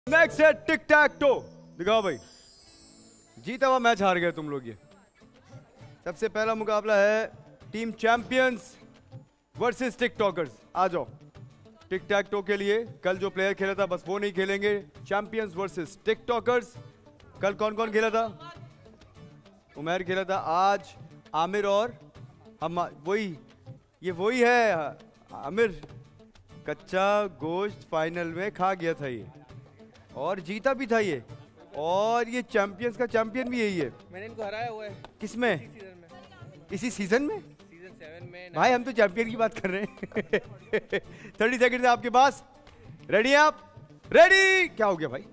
Next है टिक टैक to. दिखाओ भाई, जीता हुआ मैच हार गए तुम लोग। ये सबसे पहला मुकाबला है टीम चैंपियंस वर्सेस टिकटॉकर्स। आ जाओ टिक टैक टो के लिए। कल जो प्लेयर खेला था बस वो नहीं खेलेंगे। Champions versus TikTokers. कल कौन कौन खेला था? उमैर खेला था। आज आमिर और हम। वही है आमिर। कच्चा गोश्त फाइनल में खा गया था ये और जीता भी था ये। और ये चैंपियंस का चैंपियन भी यही है। मैंने इनको हराया हुआ है। किसमें? इसी सीजन में? सीजन 7 में। भाई हम तो चैंपियन की बात कर रहे हैं। 30 सेकंड है आपके पास। रेडी हैं आप? रेडी? क्या हो गया भाई?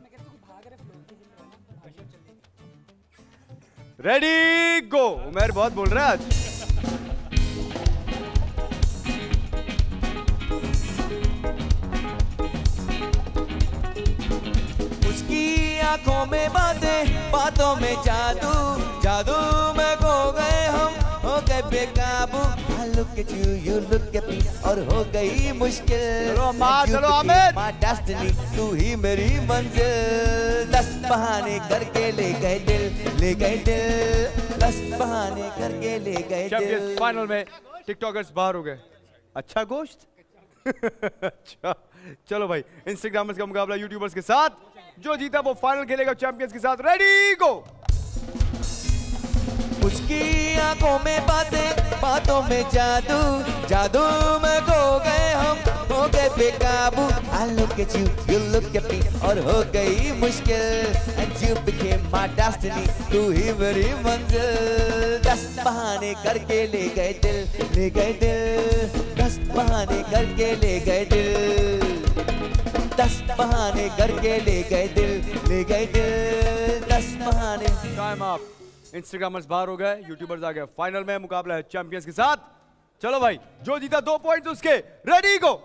रेडी गो। उमर बहुत बोल रहा है आज। उसकी आंखों में बातें, बातों में जादू, जादू में खो गए हम, हो गए बेकाबू। I look at you, you look at me, और हो गई मुश्किल। चलो माँ, चलो आमिर। My destiny, तू ही मेरी मंजिल। 10 बहाने करके ले गए दिल, ले गए दिल। 10 बहाने करके ले गए दिल। फाइनल में टिकटॉकर्स बाहर हो गए। अच्छा गोश्त। अच्छा चलो भाई, इंस्टाग्रामर्स का मुकाबला यूट्यूबर्स के साथ। जो जीता वो फाइनल खेलेगा चैंपियंस के साथ। Ready go. उसकी आंखों में बातें, बातों में जादू, जादू में खो गए हम, हो गए बेकाबू। I look at you, you look at me, और हो गई मुश्किल। And you became my destiny, तू ही मेरी मंजिल। 10 बहाने करके ले गए दिल, ले गए दिल। 10 बहाने करके ले गए दिल। 10 बहाने करके ले गए दिल, ले गए दिल। 10 बहाने। Time up. इंस्टाग्रामर्स बाहर हो गए, यूट्यूबर्स आ गए। फाइनल में मुकाबला है चैंपियंस के साथ। चलो भाई, जो जीता 2 पॉइंट्स उसके। Ready go.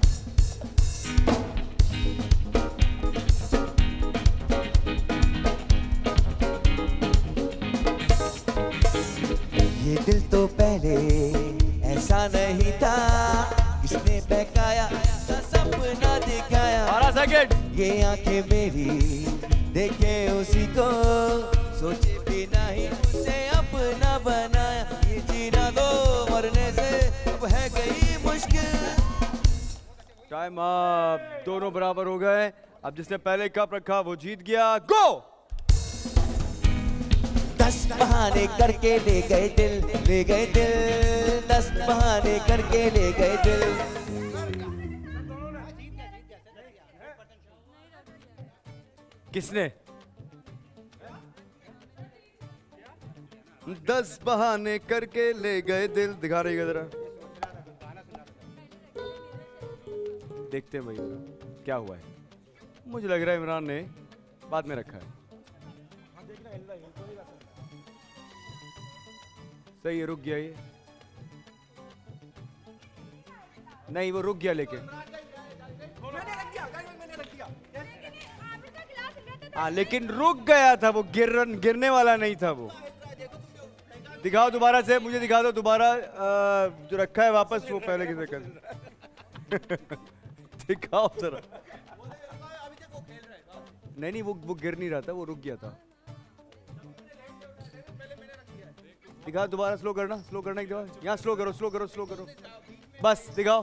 ये दिल तो पहले ऐसा नहीं था, किसने बहकाया, ऐसा सपना दिखाया। 12 सेकंड। ये आंखें मेरी देखे उसी को, सोचे बिना ही उसे अपना बनाया। ये जीना दो, मरने से अब है गई मुश्किल। Time up. दोनों बराबर हो गए। अब जिसने पहले कप रखा वो जीत गया। गो। 10 बहाने करके ले गए दिल, ले गए दिल। 10 बहाने करके ले गए दिल। किसने? 10 बहाने करके ले गए दिल। दिखा रही है जरा। देखते हैं भाई क्या हुआ है। मुझे लग रहा है इमरान ने बाद में रखा है। सही है, रुक गया ये। नहीं वो रुक गया लेकिन। हाँ लेकिन रुक गया था वो। गिरने वाला नहीं था वो। दिखाओ दोबारा से, मुझे दिखा दो दोबारा। जो रखा है वापस वो पहले की तरह। दिखाओ जरा। नहीं वो गिर नहीं रहा था, वो रुक गया था। दिखाओ दोबारा। स्लो करना, स्लो करना एक दफा। यहाँ स्लो करो, स्लो करो, स्लो करो। बस दिखाओ।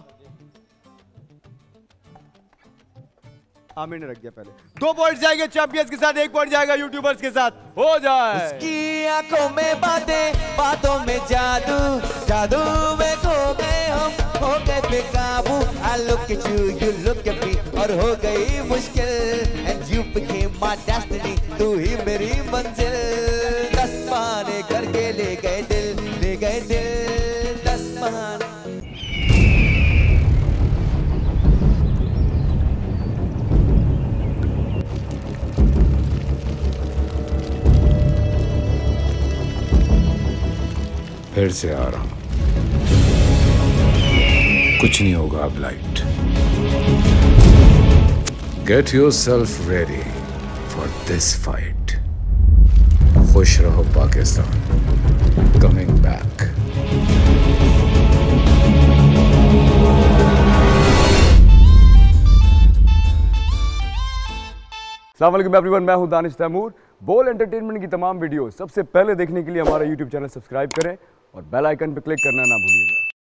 आमिर ने रख दिया पहले। 2 पॉइंट जाएंगे चैंपियंस के साथ, 1 पॉइंट जाएगा यूट्यूबर्स के साथ। हो जाए। उसकी आंखों में बातें, बातों में जादू, जादू में खो गए हम, हो गए बेकाबू। I look at you, you look at me, और हो गई मुश्किल। And you became my destiny, तू ही मेरी मंजिल। 10 बहाने करके ले गए दिल, ले गए दिल। 10 बहाने। फिर से आ रहा हूं। कुछ नहीं होगा अब light. Get yourself ready for this fight. खुश रहो पाकिस्तान। Coming back. अस्सलाम वालेकुम एवरीवन, मैं हूं दानिश तैमूर। बोल एंटरटेनमेंट की तमाम वीडियो सबसे पहले देखने के लिए हमारा यूट्यूब चैनल सब्सक्राइब करें और बेल आइकन पर क्लिक करना ना भूलिएगा।